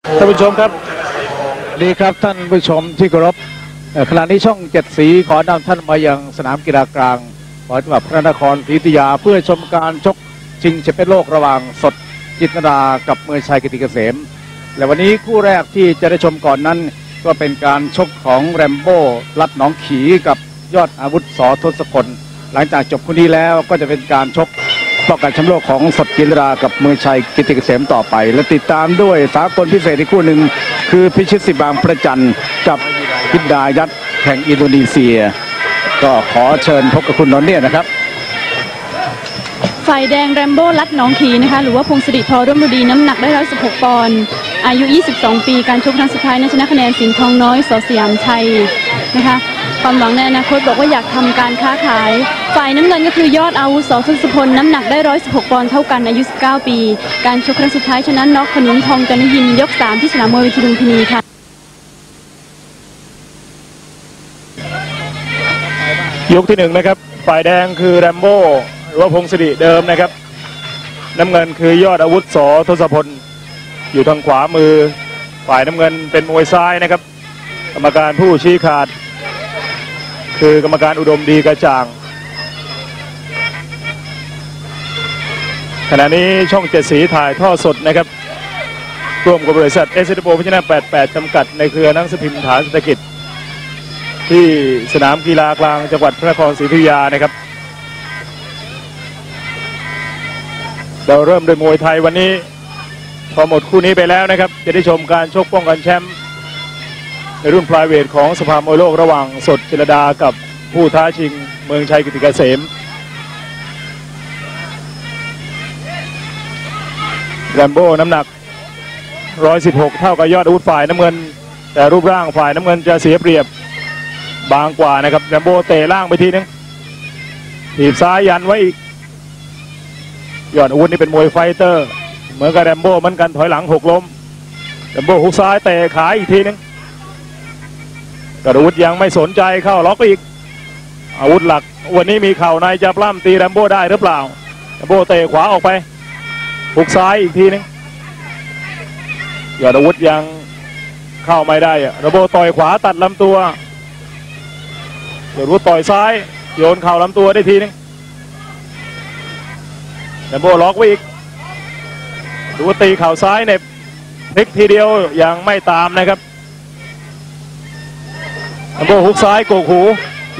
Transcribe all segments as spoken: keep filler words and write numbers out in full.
ท่านผู้ชมครับดีครับท่านผู้ชมที่เคารพขณะนี้ช่องเจ็ดสีขอนำท่านมายังสนามกีฬากลางจังหวัดพระนครศรีอยุธยาเพื่อชมการชกชิงแชมเปี้ยนโลกระหว่างสดจิตรดากับเมืองชัยกิติเกษมและวันนี้คู่แรกที่จะได้ชมก่อนนั้นก็เป็นการชกของแรมโบ้รัดหนองขีกับยอดอาวุธส.ทศพลหลังจากจบคู่นี้แล้วก็จะเป็นการชกป้องกันแชมป์โลกของสดจิตรดากับเมืองชัยกิติเกษมต่อไปและติดตามด้วยสากลพิเศษอีกคู่หนึ่งคือพิชิตสิบางประจันกับพิดายัดแห่งอินโดนีเซียก็ขอเชิญพบกับคุณนนท์เนี่ยนะครับฝ่ายแดงแรมโบ้รัดหนองขีนะคะหรือว่าพงศริพรร่วมฤดีน้ำหนักได้ร้อยสิบหกปอนด์อายุยี่สิบสองปีการชกครั้งสุดท้ายนั้นชนะคะแนนสิงห์ทองน้อยส.สยามชัยนะคะความหวังในอนาคตบอกว่าอยากทำการค้าขายฝ่ายน้ำเงินก็คือยอดอาวุธส.ทศพลน้ำหนักได้ร้อยสิบหกปอนด์เท่ากันอายุสิบเก้าปีการชกครั้งสุดท้ายชนะน็อกขนุนทองจันทยิมยกสามที่สนามมวยวิธีลุมพินีค่ะยกที่หนึ่งนะครับฝ่ายแดงคือแรมโบ้หรือว่าพงศริเดิมนะครับน้ำเงินคือยอดอาวุธส.ทศพลอยู่ทางขวามือฝ่ายน้ำเงินเป็นมวยซ้ายนะครับกรรมการผู้ชี้ขาดคือกรรมการอุดมดีกระจ่างขณะนี้ช่องเจ็ดสีถ่ายทอดสดนะครับร่วมกับบริษัทเอสเอโปพิจารณาแปดสิบแปดจำกัดในเครือหนังสือพิมพ์ฐานเศรษฐกิจที่สนามกีฬากลางจังหวัดพระนครศรีอยุธยานะครับเราเริ่มด้วยมวยไทยวันนี้พอหมดคู่นี้ไปแล้วนะครับจะได้ชมการชกป้องกันแชมป์ในรุ่นไพรเวทของสภามวยโลกระหว่างสดจิตรดากับผู้ท้าชิงเมืองชัยกิติเกษมแรมโบ้น้ำหนักหนึ่งร้อยสิบหกเท่ากับยอดอาวุธฝ่ายน้ำเงินแต่รูปร่างฝ่ายน้ำเงินจะเสียเปรียบบางกว่านะครับแรมโบ้เตะล่างไปทีนึงถีบซ้ายยันไว้อีกยอดอาวุธนี่เป็นมวยไฟเตอร์เหมือนกับแรมโบ้เหมือนกันถอยหลังหกล้มแรมโบ้หุกซ้ายเตะขาอีกทีนึงกระดูดยังไม่สนใจเข้าล็อกไปอีกอาวุธหลักวันนี้มีเข่าในจะปล้ำตีแรมโบ้ได้หรือเปล่าแรมโบ้เตะขวาออกไปหุกซ้ายอีกทีนึงยอดอาวุธยังเข้าไม่ได้แรมโบ้ต่อยขวาตัดลำตัวยอดอาวุธต่อยซ้ายโยนเข่าลำตัวได้ทีนึงแรมโบ้ล็อกไว้อีกดูว่าตีเข่าซ้ายเนี่ยพลิกทีเดียวยังไม่ตามนะครับแรมโบ้ฮุกซ้ายโกกหู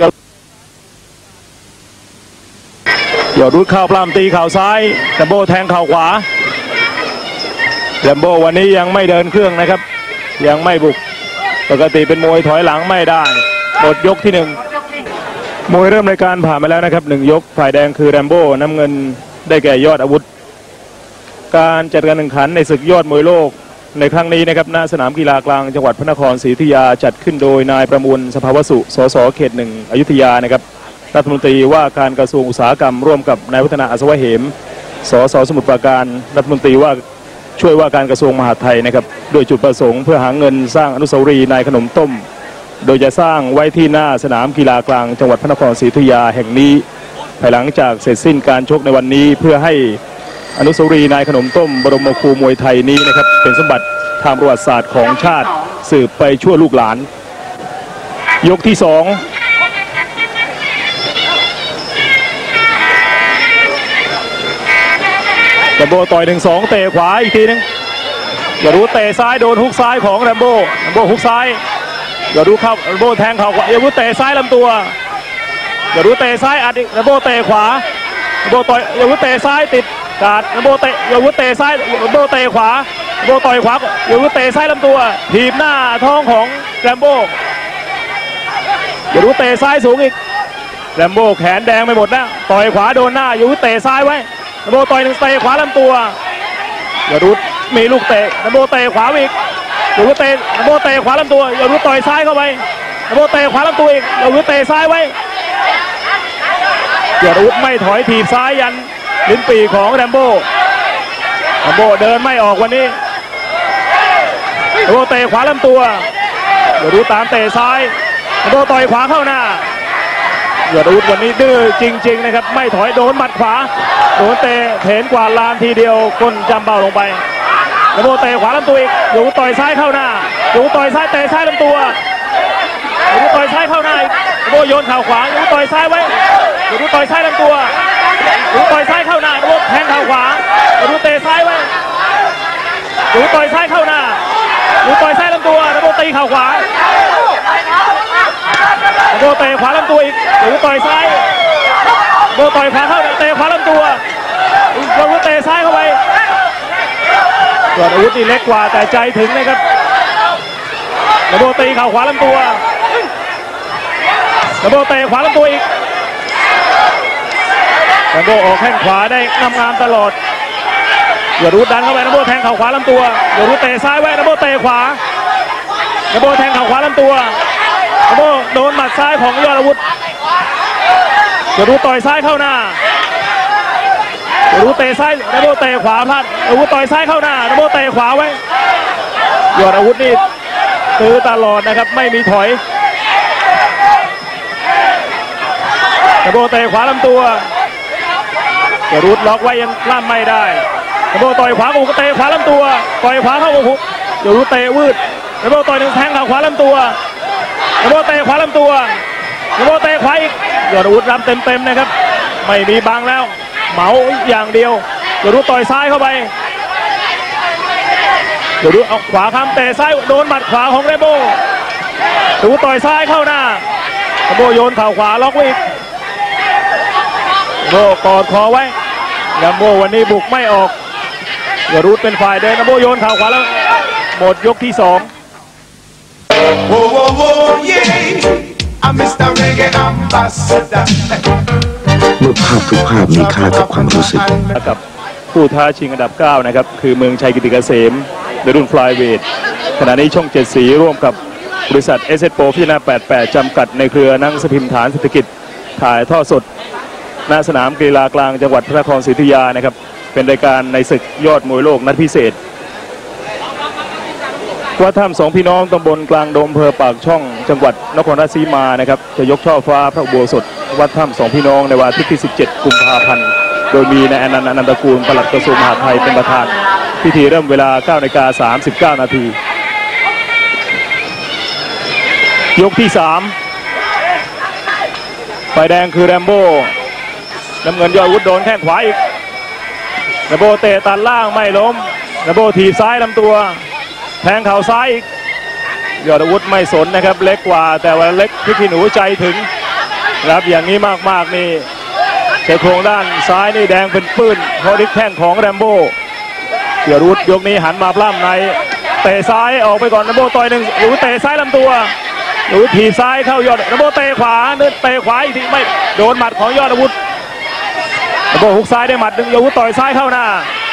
ยอดรุดเข้าปล้ำตีเข่าซ้ายแรมโบ้แทงเข่าขวาแรมโบ้วันนี้ยังไม่เดินเครื่องนะครับยังไม่บุกปกติเป็นมวยถอยหลังไม่ได้หมดยกที่หนึ่งมวยเริ่มรายการผ่านมาแล้วนะครับหนึ่งยกฝ่ายแดงคือแรมโบ้น้ำเงินได้แก่ยอดอาวุธการจัดการแข่งขันในศึกยอดมวยโลกในครั้งนี้นะครับณสนามกีฬากลางจังหวัดพระนครศรีอยุธยาจัดขึ้นโดยนายประมูลสภาวสุสสเขตหนึ่งอยุธยานะครับรัฐมนตรีว่าการกระทรวงอุตสาหกรรมร่วมกับนายวัฒนาอัศวะเหมสสสมุทรปราการรัฐมนตรีว่าช่วยว่าการกระทรวงมหาดไทยนะครับโดยจุดประสงค์เพื่อหาเงินสร้างอนุสาวรีย์นายขนมต้มโดยจะสร้างไว้ที่หน้าสนามกีฬากลางจังหวัดพระนครศรีอยุธยาแห่งนี้ภายหลังจากเสร็จสิ้นการชกในวันนี้เพื่อให้อนุสาวรีย์นายขนมต้มบรมครูมวยไทยนี้นะครับเป็นสมบัติทางประวัติศาสตร์ของชาติสืบไปชั่วลูกหลานยกที่สองแรมโบ้ต่อยหนึ่งสองเตะขวาอีกทีนึงอย่ารู้เตะซ้ายโดนฮุกซ้ายของแรมโบ้แรมโบ้ฮุกซ้ายอย่ารู้เข้าแรมโบ้แทงเข่าขวาอย่ารู้เตะซ้ายลำตัวอย่ารู้เตะซ้ายอัดอีกแรมโบ้เตะขวาแรมโบ้ต่อยอย่ารู้เตะซ้ายติดกาดแรมโบ้เตะอย่ารู้เตะซ้ายแรมโบ้เตะขวาแรมโบ้ต่อยขวาอย่ารู้เตะซ้ายลำตัวถีบหน้าท้องของแรมโบ้อย่ารู้เตะซ้ายสูงอีกแรมโบ้แขนแดงไปหมดแล้วต่อยขวาโดนหน้าอย่ารู้เตะซ้ายไว้แรมโบ้ต่อยหนึ่งเตะขวาลำตัวอย่ารู้มีลูกเตะแรมโบ้เตะขวาอีกอย่ารู้เตะแรมโบ้เตะขวาลำตัวอย่ารู้ต่อยซ้ายเข้าไปแรมโบ้เตะขวาลำตัวอีกอย่ารู้เตะซ้ายไว้อย่ารู้ไม่ถอยถีบซ้ายยันลิ้นปีของแรมโบ้แรมโบ้เดินไม่ออกวันนี้แรมโบ้เตะขวาลำตัวอย่ารู้ตามเตะซ้ายแรมโบ้ต่อยขวาเข้าหน้าอย่ารู้วันนี้ดื้อจริงๆนะครับไม่ถอยโดนหมัดขวาโดนเตะเห็นกว่าลานทีเดียวก้นจำเบาลงไปแรระโบเตะขวาลำตัวอีกอยู่ต่อยซ้ายเข้าหน้าอยู่ต่อยซ้ายเตะซ้ายลำตัวอยู่ต่อยซ้ายเข้าหน้าระโบโยนเข่าขวาอยู่ต่อยซ้ายไว้อยู่ต่อยซ้ายลำตัวอยู่ต่อยซ้ายเข้าหน้าระโบแทงเข่าขวาอยู่เตะซ้ายไว้อยู่ต่อยซ้ายเข้าหน้าอยู่ต่อยซ้ายลำตัวระโบตีเข่าขวาระโบเตะขวาลำตัวอีกอยู่ต่อยซ้ายระโบต่อยขวาเข้าเตะขวาลำตัวระโบเตะซ้ายเข้าไปส่วนอาวุธนี่เล็กกว่าแต่ใจถึงนะครับระโบตีเข่าขวาลำตัวระโบเตะขวาลำตัวอีกระโบออกแข้งขวาได้งามงามตลอดอย่ารูดดันเข้าไประโบแทงเข่าขวาลำตัวอย่ารูดเตะซ้ายไว้ระโบเตะขวาระโบแทงเข่าขวาลำตัวระโบโดนหมัดซ้ายของยอดอาวุธอย่ารูดต่อยซ้ายเข้าหน้าอย่ารูดเตะซ้ายระโบเตะขวาพลาดอาวุธต่อยซ้ายเข้าหน้าระโบเตะขวาไว้ยอดอาวุธนี่ตื้อตลอดนะครับไม่มีถอยระโบเตะขวาลำตัวอย่ารูดล็อกไว้ยังกล้ามไม่ได้ระโบต่อยขวากูเตะขวาลำตัวต่อยขวาเข้าหูอย่ารูดเตะวืดระโบต่อยหนึ่งแทงเข่าขวาลำตัวระโบเตะขวาลำตัวระโบเตะขวาอีกยอดอาวุธรำเต็มๆนะครับไม่มีบังแล้วเหมาอย่างเดียวอย่ารูดต่อยซ้ายเข้าไปอย่ารูดเอาขวาคำเตะซ้ายโดนหมัดขวาของเรโบรูดต่อยซ้ายเข้าหน้าระโบโยนเข่าขวาล็อกไว้อีกโบกอดคอไว้ยัมโบวันนี้บุกไม่ออกอย่ารูดเป็นฝ่ายเดินระโบโยนเข่าขวาแล้วหมดยกที่สองโอ้โหโอ้เย่I'm Mister Reggae Ambassador เมื่อภาพทุกภาพมีค่ากับความรู้สึกกับผู้ท้าชิงอันดับเก้านะครับคือเมืองชัยกิติเกษมในรุ่นฟลายเวทขณะนี้ช่องเจ็ดสีร่วมกับบริษัท เอส เอส โปร พิจารณาแปดสิบแปดจำกัดในเครือหนังสือพิมพ์ฐานเศรษฐกิจถ่ายทอดสดณสนามกีฬากลางจังหวัดพระนครศรีอยุธยานะครับเป็นรายการในศึกยอดมวยโลกนัดพิเศษวัดถ้ำสองพี่น้องตำบลกลางดมอำเภอปากช่องจังหวัดนครราชสีมานะครับจะยกช่อฟ้าพระอุโบสถวัดถ้ำสองพี่น้องในวันอาทิตย์ที่สิบเจ็ดกุมภาพันธ์โดยมีนายอนันต์อนันตกูลปลัดกระทรวงมหาดไทยเป็นประธานพิธีเริ่มเวลา เก้านาฬิกาสามสิบเก้านาทียกที่สามฝ่ายแดงคือแรมโบ้น้ำเงินยอดอาวุธโดนแข้งขวาอีกแรมโบ้เตะตัดล่างไม่ล้มแรมโบ้ถีบซ้ายลำตัวแทงเข่าซ้ายอีกยอดอาวุธไม่สนนะครับเล็กกว่าแต่ว่าเล็กพริกขี้หนูใจถึงรับอย่างนี้มากๆนี่เชโครงด้านซ้ายนี่แดงเป็นปื้นเพราะดิกแข้งของแรมโบ้ยอดอาวุธยกนี้หันมาปล้ำในเตะซ้ายออกไปก่อนแรมโบ้ต่อยหนึ่งหรือเตะซ้ายลำตัวหรือถีบซ้ายเข้ายอดแรมโบ้เตะขวาเดินเตะขวาอีกทีไม่โดนหมัดของยอดอาวุธแรมโบ้หุกซ้ายได้หมัดหนึ่งยอดอาวุธต่อยซ้ายเข้าหน้า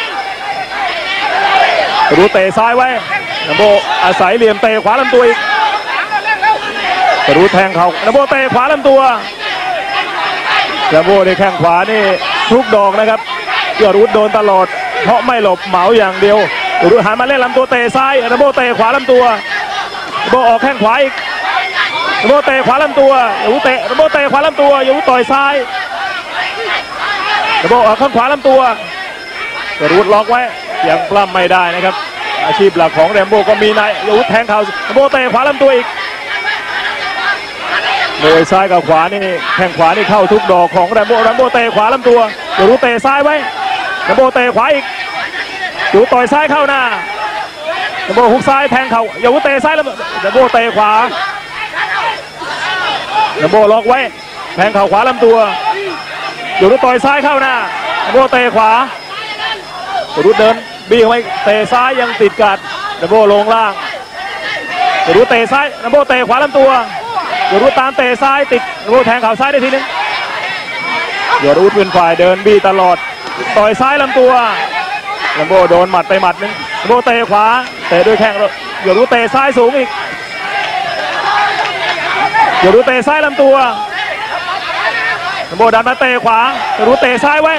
รู้เตะซ้ายไว้แรมโบ้อาศัยเหลี่ยมเตะขวาลำตัวอีกรู้แทงเขาแรมโบ้เตะขวาลำตัวแรมโบ้ในแข้งขวานี่ทุกดอกนะครับยอดอาวุธโดนตลอดเพราะไม่หลบเหมาอย่างเดียวรู้หันมาเล่นลำตัวเตะซ้ายแรมโบ้เตะขวาลำตัวแรมโบ้ออกแข้งขวาอีกแรมโบ้เตะขวาลำตัวรู้เตะแรมโบ้เตะขวาลำตัวรู้ต่อยซ้ายแรมโบ้ออกข้างขวาลำตัวรู้ล็อกไว้ยังปล้ำไม่ได้นะครับอาชีพหลักของแรมโบ้ก็มีนายอาวุธแทงเข่าแรมโบ้เตะขวาลำตัวอีกมวยซ้ายกับขวานี่แข้งขวานี่เข้าทุกดอกของแรมโบ้แรมโบ้เตะขวาลำตัวอย่ารู้เตะซ้ายไว้แรมโบ้เตะขวาอีกอยู่ต่อยซ้ายเข้าหน้าแรมโบ้หุกซ้ายแทงเข่าอย่ารู้เตะซ้ายแรมโบ้เตะขวาแรมโบ้ล็อกไว้แทงเข่าขวาลำตัวอยู่รู้ต่อยซ้ายเข้าหน้าแรมโบ้เตะขวารู้เดินบี้ไว้เตะซ้ายยังติดกัดแรมโบ้ลงล่างรู้เตะซ้ายแรมโบ้เตะขวาลำตัวยอดอาวุธตามเตะซ้ายติดแรมโบ้แทงเข่าซ้ายได้ทีนึงยอดอาวุธเป็นฝ่ายเดินบี้ตลอดต่อยซ้ายลำตัวแรมโบ้โดนหมัดไปหมัดนึงแรมโบ้เตะขวาเตะด้วยแข้งยอดอาวุธเตะซ้ายสูงอีกยอดอาวุธเตะซ้ายลำตัวแรมโบ้ดันมาเตะขวายอดอาวุธเตะซ้ายไว้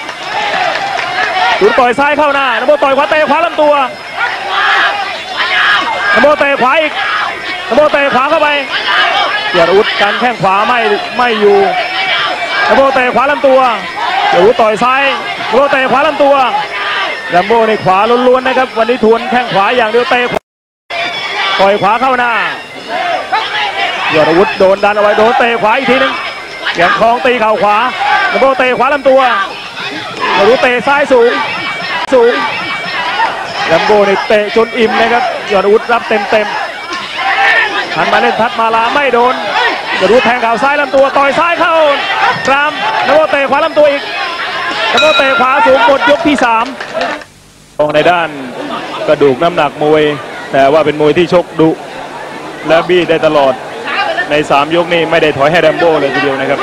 ดูต่อยซ้ายเข้าหน้าแรมโบ้ต่อยขวาเตะขวาลำตัวแรมโบ้เตะขวาอีกแรมโบ้เตะขวาเข้าไปยอดอาวุธกันแข้งขวาไม่ไม่อยู่แรมโบ้เตะขวาลำตัวเดี๋ยวต่อยซ้ายแรมโบ้เตะขวาลำตัวแรมโบ้ในขวาล้วนๆนะครับวันนี้ทวนแข้งขวาอย่างเดียวเตะต่อยขวาเข้าหน้ายอดอาวุธโดนดันเอาไว้โดนเตะขวาอีกทีนึงแย่งคลองตีเข่าขวาแรมโบ้เตะขวาลำตัวมาดูเตะซ้ายสูงสูงแรมโบ้ในเตะจนอิ่มนะครับยอดอาวุธรับเต็มเต็มหันมาเล่นทัดมาลาไม่โดนยอดอาวุธแทงเข่าซ้ายลำตัวต่อยซ้ายเข้ากรามแรมโบ้เตะขวาลำตัวอีกแรมโบ้เตะขวาสูงหมดยกที่สามมองในด้านกระดูกน้ำหนักมวยแต่ว่าเป็นมวยที่ชกดุและบี้ได้ตลอดในสามยกนี้ไม่ได้ถอยให้แรมโบ้เลยทีเดียวนะครับ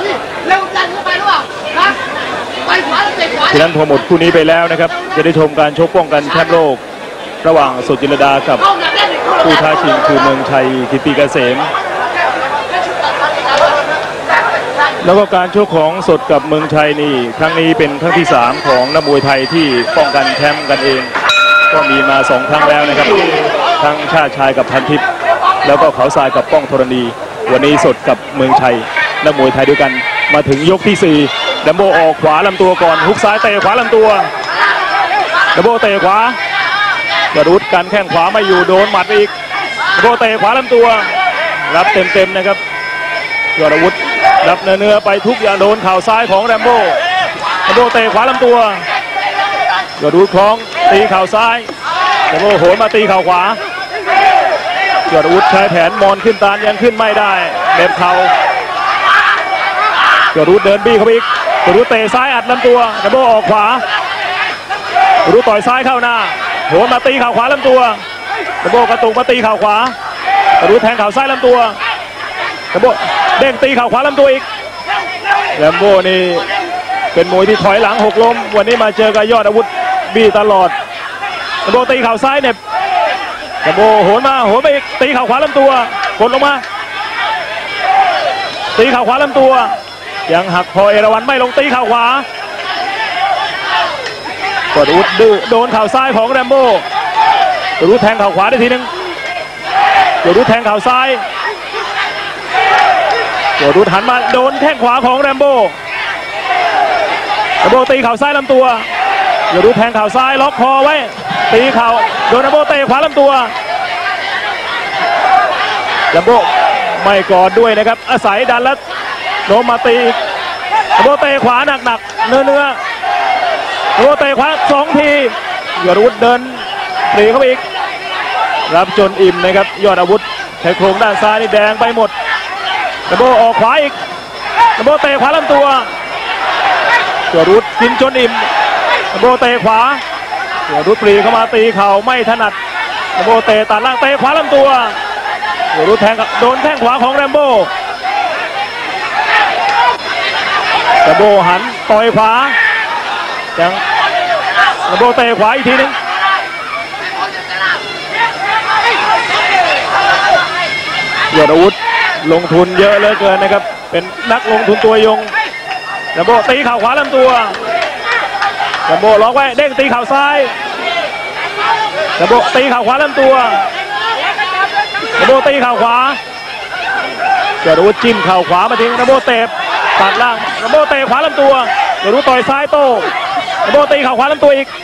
ฉะนั้นพอหมดคู่นี้ไปแล้วนะครับจะได้ชมการชกป้องกันแชมป์โลกระหว่างสดจิรดากับผู้ท้าชิงคือเมืองชัยกิติเกษมแล้วก็การชกของสดกับเมืองชัยนี่ครั้งนี้เป็นครั้งที่สามของนักมวยไทยที่ป้องกันแชมป์กันเองก็มีมาสองครั้งแล้วนะครับทั้งชาติชายกับพันทิพย์แล้วก็เขาทรายกับป้องธรณีวันนี้สดกับเมืองชัยนักมวยไทยด้วยกันมาถึงยกที่สี่แรมโบ้ออกขวาลำตัวก่อนฮุกซ้ายเตะขวาลำตัวแรมโบ้เตะขวากระดุดกันแข้งขวาไม่อยู่โดนหมัดอีกแรมโบ้เตะขวาลำตัวรับเต็มๆนะครับยอดอาวุธรับเนื้อไปทุกอย่างโดนเข่าซ้ายของแรมโบ้แรมโบ้เตะขวาลำตัวยอดอาวุธคล้องตีเข่าซ้ายแรมโบ้โหนมาตีเข่าขวายอดอาวุธใช้แผนมอนขึ้นตาลยังขึ้นไม่ได้เน็บเข่ายอดอาวุธเดินบี้เข้าไปอีกยอดอาวุธเตะซ้ายอัดลำตัวแรมโบ้ออกขวายอดอาวุธต่อยซ้ายเข้าหน้าโหนมาตีเข่าขวาลำตัวแรมโบ้กระตุกมาตีเข่าขวายอดอาวุธแทงเข่าซ้ายลำตัวแรมโบ้เด้งตีเข่าขวาลำตัวอีกแรมโบ้นี่เป็นมวยที่ถอยหลังหกล้มวันนี้มาเจอกับยอดอาวุธบี้ตลอดแรมโบ้ตีเข่าซ้ายเน็บแรมโบ้โหนมาโหนไปอีกตีเข่าขวาลำตัวกดลงมาตีเข่าขวาลำตัวยังหักพอเอราวัณไม่ลงตีเข่าขวากดอุดดื้อโดนเข่าซ้ายของแรมโบ้กดอุดแทงเข่าขวาได้ทีนึงกดอุดแทงเข่าซ้ายกดอุดหันมาโดนแข้งขวาของแรมโบ้แรมโบ้ตีเข่าซ้ายลำตัวกดอุดแทงเข่าซ้ายล็อกคอไว้ตีเข่าโดนแรมโบ้เตะขวาลำตัวแรมโบ้ไม่กอดด้วยนะครับอาศัยดันแล้วโดนมาตีแรมโบ้เตะขวาหนักๆเนื้อเนื้อแรมโบ้เตะขวาสองทียอดอาวุธเดินปรีเข้าไปอีกรับจนอิ่มนะครับยอดอาวุธใช้โครงด้านซ้ายนี่แดงไปหมดแรมโบ้ออกขวาอีกแรมโบ้เตะขวาลำตัวยอดอาวุธกินจนอิ่มแรมโบ้เตะขวายอดอาวุธปรีเข้ามาตีเข่าไม่ถนัดแรมโบ้เตะตัดล่างเตะขวาลำตัวยอดอาวุธแทงโดนแข้งขวาของแรมโบ้แรมโบ้หันต่อยขวายังแรมโบ้เตะขวาอีกทีนึงยอดอาวุธลงทุนเยอะเหลือเกินนะครับเป็นนักลงทุนตัวยงแรมโบ้ตีเข่าขวาลำตัวแรมโบ้ล็อกไว้เด้งตีเข่าซ้ายแรมโบ้ตีเข่าขวาลำตัวแรมโบ้ตีเข่าขวายอดอาวุธจิ้มเข่าขวามาทิ้งแรมโบ้เตะตัดล่างแรมโบ้เตะขวาลำตัวยอดอาวุธต่อยซ้ายโต้แรมโบ้ตีเข่าขวาลำตัวอีก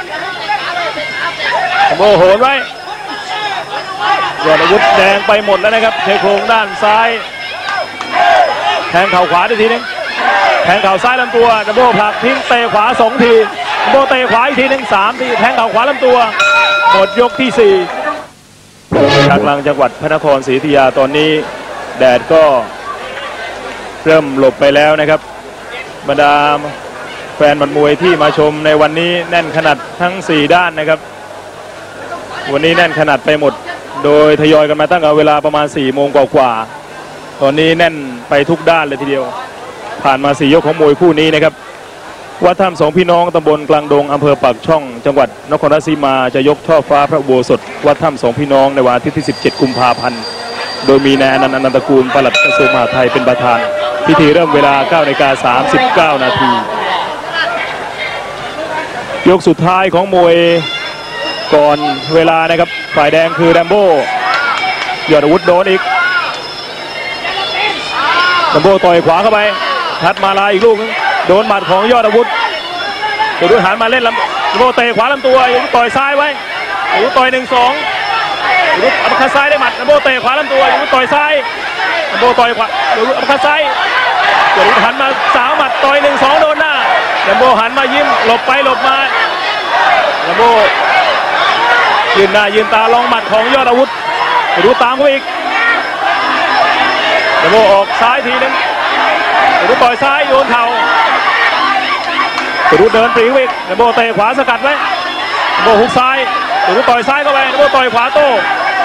แรมโบ้โหนไว้ยอดอาวุธแดงไปหมดแล้วนะครับเทโครงด้านซ้ายแทงเข่าขวาได้ทีนึงแทงเข่าซ้ายลำตัวแรมโบ้ผลักทิ้งเตะขวาสองทีแรมโบ้เตะขวาอีกทีนึงสามทีแทงเข่าขวาลำตัวหมดยกที่สี่ทางกลางจังหวัดพระนครศรีอยุธยาตอนนี้แดดก็เริ่มหลบไปแล้วนะครับบรรดาแฟนบันมวยที่มาชมในวันนี้แน่นขนาดทั้งสี่ด้านนะครับวันนี้แน่นขนาดไปหมดโดยทยอยกันมาตั้งแต่เวลาประมาณสี่โมงกว่าๆตอนนี้แน่นไปทุกด้านเลยทีเดียวผ่านมาสี่ยกของมวยคู่นี้นะครับวัดถ้ำสองพี่น้องตำบลกลางดงอำเภอปากช่องจังหวัดนครราชสีมาจะยกช่อฟ้าพระอุโบสถวัดถ้ำสองพี่น้องในวันอาทิตย์ที่สิบเจ็ดกุมภาพันธ์โดยมีนายอนันต์อนันตกูลปลัดกระทรวงมหาดไทยเป็นประธานพิธีเริ่มเวลา เก้านาฬิกาสามสิบเก้านาทียกสุดท้ายของมวยก่อนเวลานะครับฝ่ายแดงคือแรมโบ้ยอดอาวุธโดนอีกแรมโบ้ต่อยขวาเข้าไปทัดมาลาอีกลูกนึงโดนหมัดของยอดอาวุธยอดอาวุธหันมาเล่นลำแรมโบ้เตะขวาลำตัวยอดอาวุธต่อยซ้ายไว้ยอดอาวุธต่อยหนึ่งสองยอดอาวุธอัปคัดซ้ายได้หมัดแรมโบ้เตะขวาลำตัวยอดอาวุธต่อยซ้ายแรมโบ้ต่อยขวายอดอาวุธอัปคัดซ้ายยอดอาวุธหันมาสาวหมัดต่อยหนึ่งสองโดนหน้าแรมโบ้หันมายิ้มหลบไปหลบมาแรมโบ้ยืนหน้ายืนตาลองหมัดของยอดอาวุธดูตามเขาอีกแรมโบ้ออกซ้ายทีนึงดูต่อยซ้ายโยนเข่าดูเดินปรีวิกแรมโบ้เตะขวาสกัดไว้แรมโบ้หุกซ้ายดูต่อยซ้ายเข้าไปแรมโบ้ต่อยขวาโต้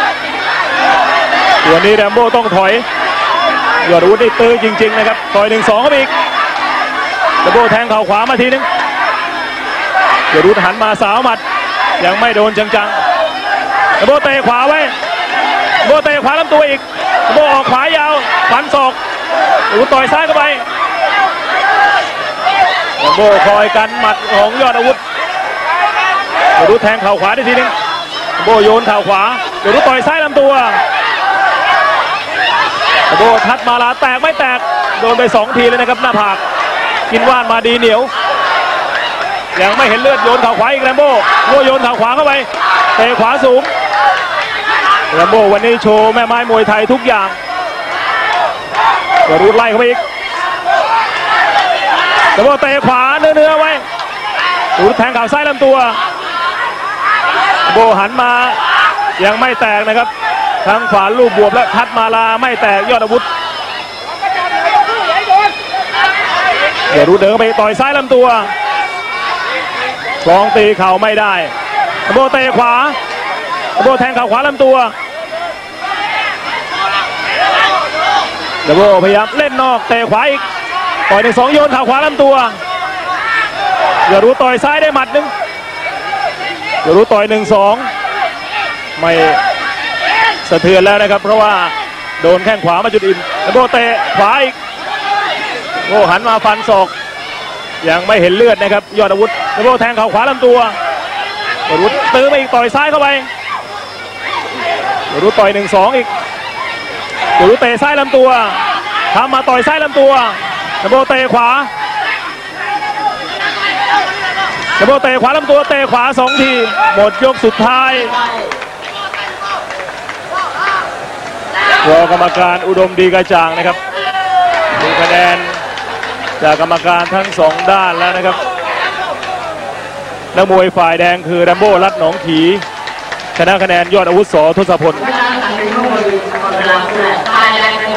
ตัวนี้แรมโบ้ต้องถอยยอดอาวุธได้ตื้อจริงๆนะครับต่อยหนึ่งสองเข้าไปอีกแรมโบ้แทงเข่าขวามาทีนึงยอดอาวุธหันมาสาวหมัดยังไม่โดนจังๆแรมโบ้เตะขวาไว้แรมโบ้เตะขวาลำตัวอีกแรมโบ้ออกขวายาวฟันศอกดูต่อยซ้ายเข้าไปแรมโบ้คอยกันหมัดของยอดอาวุธยอดอาวุธแทงเข่าขวาได้ทีนึงแรมโบ้โยนเข่าขวายอดอาวุธต่อยซ้ายลำตัวแรมโบ้ทัดมาลาแตกไม่แตกโดนไปสองทีเลยนะครับหน้าผากกินว่านมาดีเหนียวยังไม่เห็นเลือดโยนเข่าขวาอีกแรมโบ้โบ้โยนเข่าขวาเข้าไปเตะขวาสูงแรมโบ้วันนี้โชว์แม่ไม้มวยไทยทุกอย่างยอดอาวุธไล่เข้าไปอีกแรมโบ้เตะขวาเนื้อๆไว้ดูแทงเข่าซ้ายลำตัวโบ้หันมายังไม่แตกนะครับทั้งขวาลูกบวบและทัดมาลาไม่แตกยอดอาวุธเดี๋ยวดูเดินไปต่อยซ้ายลำตัวกองตีเข่าไม่ได้โบ้เตะขวาโบ้แทงเข่าขวาลำตัวโบ้พยายามเล่นนอกเตะขวาอีกต่อยหนึ่งสองโยนเข่าขวาลำตัวอย่ารู้ต่อยซ้ายได้หมัดหนึ่งอย่ารู้ต่อยหนึ่งสองไม่สะเทือนแล้วนะครับเพราะว่าโดนแข้งขวามาจุดอิ่มโบ้เตะขวาอีกโบ้หันมาฟันศอกยังไม่เห็นเลือดนะครับยอดอาวุธโบ้แทงเข่าขวาลำตัวยอดอาวุธตื้อไปอีกต่อยซ้ายเข้าไปยอดอาวุธต่อยหนึ่งสองอีกยอดอาวุธเตะซ้ายลำตัวทำมาต่อยซ้ายลำตัวโบ้เตะขวาโบ้เตะขวาลำตัวเตะขวาสองทีหมดยกสุดท้ายรอกรรมการอุดมดีกระจ่างนะครับดูคะแนนจากกรรมการทั้งสองด้านแล้วนะครับนักมวยฝ่ายแดงคือแรมโบ้รัตน์หนองขีชนะคะแนนยอดอาวุธส.ทศพล